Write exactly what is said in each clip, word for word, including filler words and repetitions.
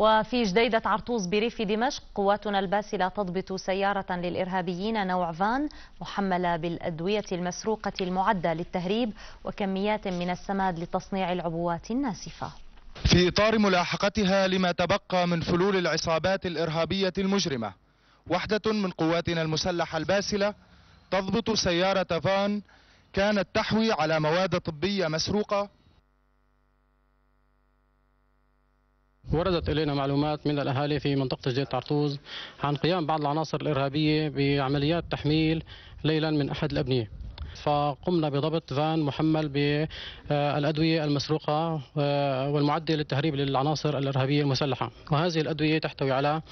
وفي جديدة عرطوس بريف دمشق قواتنا الباسلة تضبط سيارة للإرهابيين نوع فان محملة بالأدوية المسروقة المعدة للتهريب وكميات من السماد لتصنيع العبوات الناسفة. في إطار ملاحقتها لما تبقى من فلول العصابات الإرهابية المجرمة، وحدة من قواتنا المسلحة الباسلة تضبط سيارة فان كانت تحوي على مواد طبية مسروقة. وردت إلينا معلومات من الأهالي في منطقة جديدة عرطوس عن قيام بعض العناصر الإرهابية بعمليات تحميل ليلا من أحد الأبنية، فقمنا بضبط فان محمل بالأدوية المسروقة والمعدة للتهريب للعناصر الإرهابية المسلحة. وهذه الأدوية تحتوي على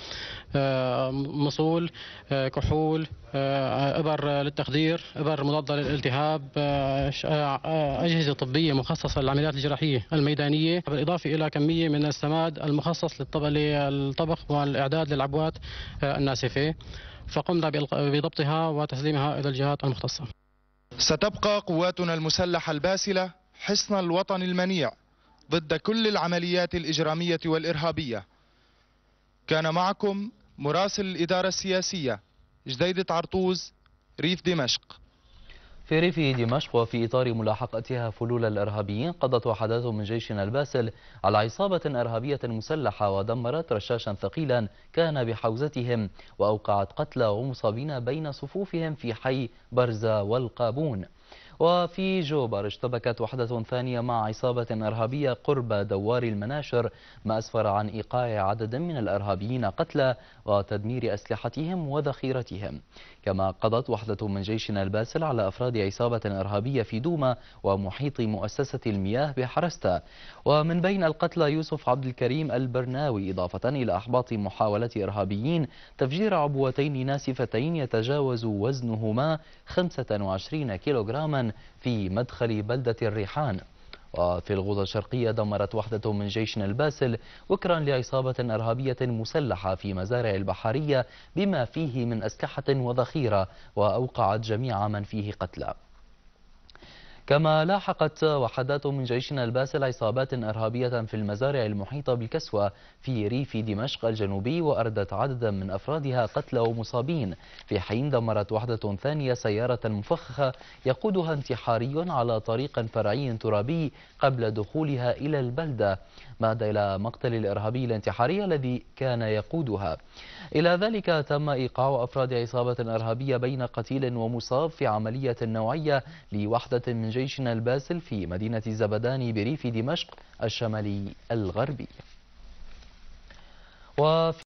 مصول، كحول، إبر للتخدير، إبر مضادة للالتهاب، أجهزة طبية مخصصة للعمليات الجراحية الميدانية، بالإضافة إلى كمية من السماد المخصص للطبخ والإعداد للعبوات الناسفة، فقمنا بضبطها وتسليمها إلى الجهات المختصة. ستبقى قواتنا المسلحة الباسلة حصن الوطن المنيع ضد كل العمليات الإجرامية والإرهابية. كان معكم مراسل الإدارة السياسية جديدة عرطوس ريف دمشق. في ريف دمشق وفي إطار ملاحقتها فلول الإرهابيين قضت وحدات من جيشنا الباسل على عصابة إرهابية مسلحة ودمرت رشاشا ثقيلا كان بحوزتهم وأوقعت قتلى ومصابين بين صفوفهم في حي برزة والقابون. وفي جوبر اشتبكت وحدة ثانية مع عصابة إرهابية قرب دوار المناشر ما أسفر عن إيقاع عدد من الإرهابيين قتلى وتدمير أسلحتهم وذخيرتهم. كما قضت وحدة من جيشنا الباسل على أفراد عصابة إرهابية في دوما ومحيط مؤسسة المياه بحرستا. ومن بين القتلى يوسف عبد الكريم البرناوي، إضافة إلى إحباط محاولة إرهابيين تفجير عبوتين ناسفتين يتجاوز وزنهما خمسة وعشرين كيلوغراما في مدخل بلدة الريحان. وفي الغوطة الشرقية دمرت وحدة من جيشنا الباسل وكرا لعصابة إرهابية مسلحة في مزارع البحرية بما فيه من أسلحة وذخيرة وأوقعت جميع من فيه قتلى. كما لاحقت وحدات من جيشنا الباسل عصابات إرهابية في المزارع المحيطة بالكسوة في ريف دمشق الجنوبي وأردت عددا من أفرادها قتلى ومصابين، في حين دمرت وحدة ثانية سيارة مفخخة يقودها انتحاري على طريق فرعي ترابي قبل دخولها إلى البلدة، ما أدى إلى مقتل الإرهابي الانتحاري الذي كان يقودها. إلى ذلك تم إيقاع أفراد عصابة إرهابية بين قتيل ومصاب في عملية نوعية لوحدة من جيشنا الباسل في مدينة زبدان بريف دمشق الشمالي الغربي. وفي